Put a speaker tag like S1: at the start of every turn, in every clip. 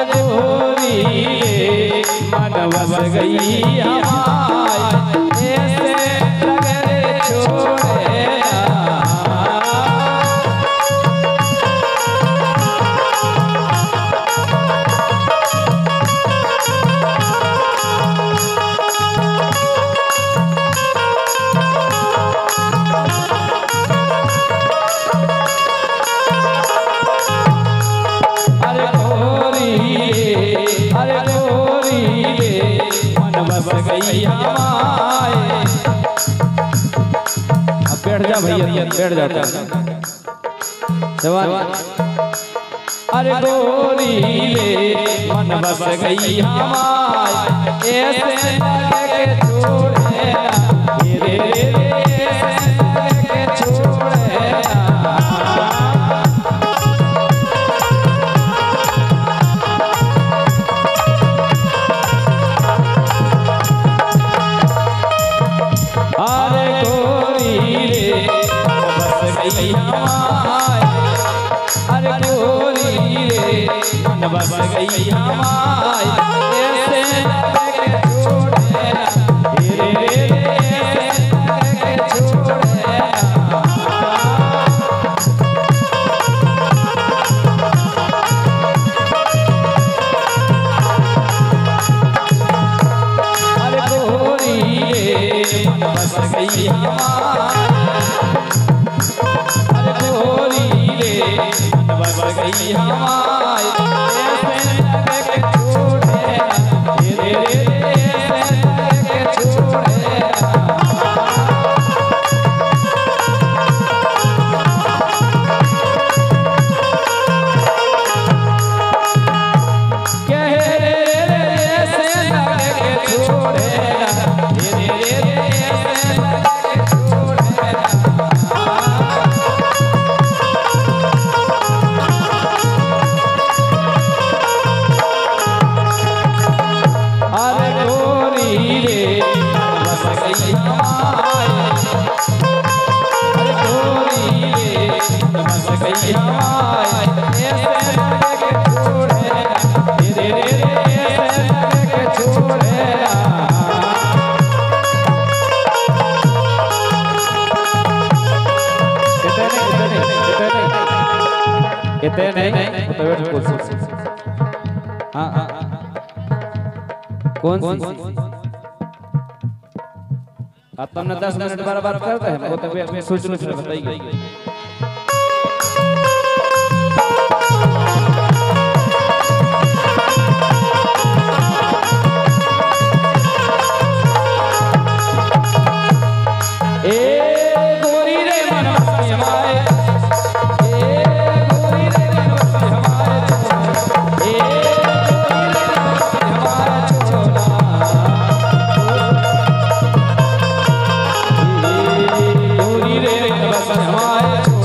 S1: गोरी रे मन बस गई हमारी ऐसे लगरे छोड़े गई हमारे। अब बैठ जा भैया, बैठ जाता जवान। अरे गोरी रे मन बस गई हमारे ऐसे लगे छोड़े रे ऐसे छोड़े अरे गोरी रे मन बस गई हमारी ऐसे लगे छोड़े रे ऐसे छोड़े अरे गोरी रे मन बस गई हमारी बस गई हमारी ऐसे लगे छोड़े रे ऐसे लगे छोड़े कहे ऐसे लगे छोड़े रे ऐसे लगे छोड़े इतने नहीं हाँ कौन सी आप तुमने 10 मिनट बार करते हैं वो तो सोच बताइए। हमारे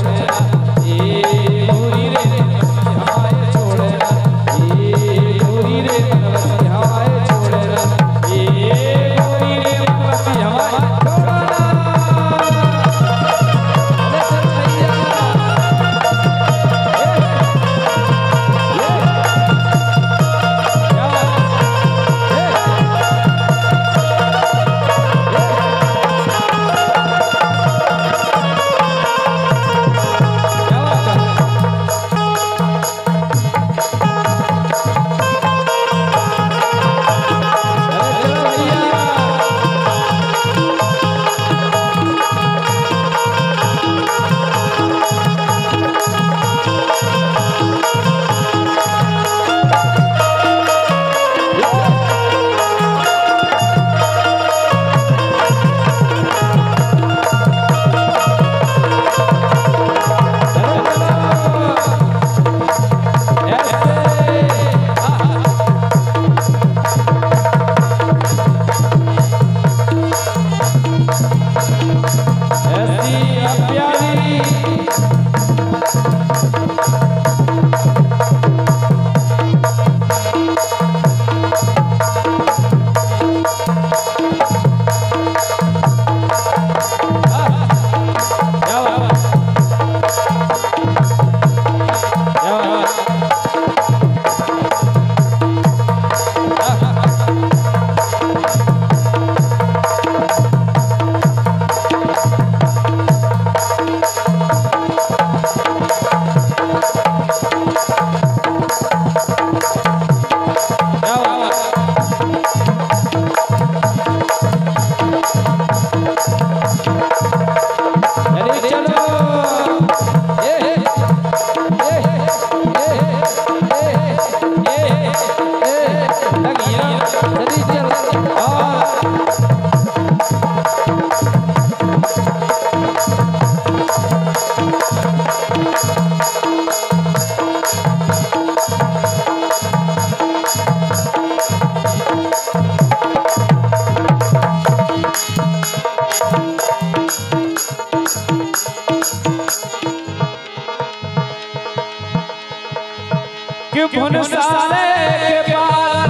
S1: भुन सारे के पार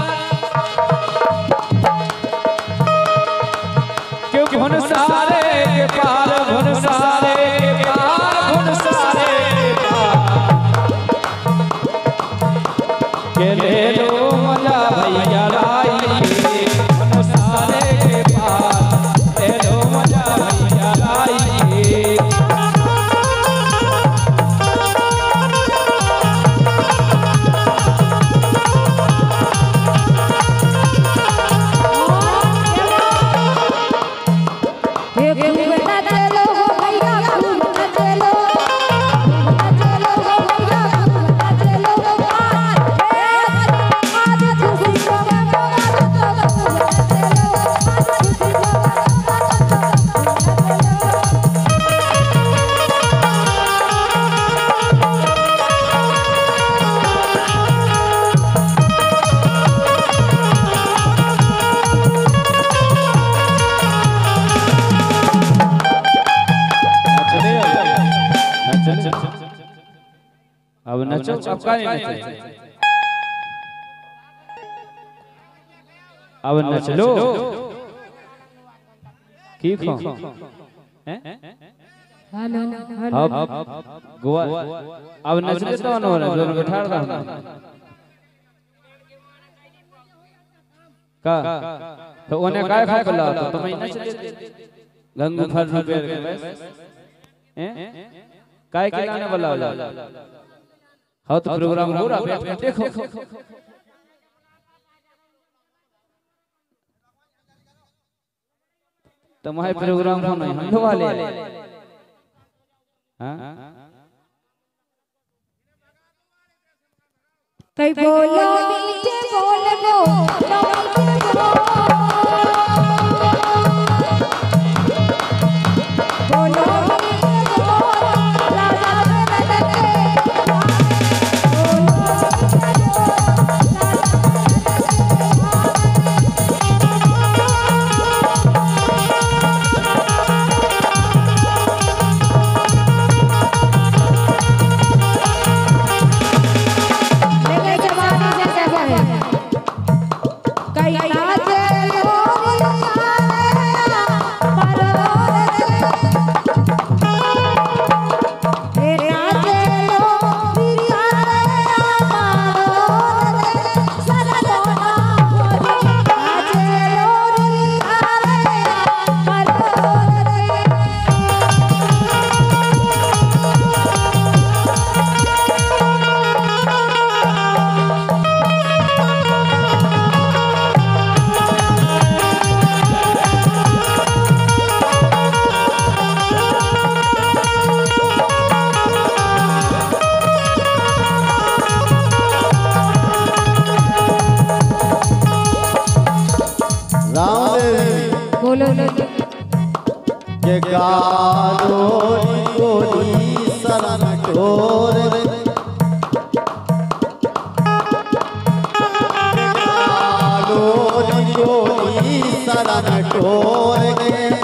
S1: क्यों भुन सारे के पार भुन सारे के पार भुन सारे के पार के ले लो मजा भैया लाई भुन सारे के पार ले लो मजा भैया लाई अब नचो अब का नहीं नचो अब नच लो की खो हैं
S2: हेलो
S1: अब गोवा अब नच ले तो न हो रहा जोर बैठा रहा का तो ओने काय खाए बला तो तुम नच ले गंगू फर रुपए हैं काय के लाने वाला हाँ तो प्रोग्राम हो रहा है देखो तुम्हारे प्रोग्राम होना है हम वाले हाँ
S2: कई बोलो मीठे बोलो बोलो
S3: के गालोरी गोरी शरण ठोर गालोरी गोरी शरण ठोर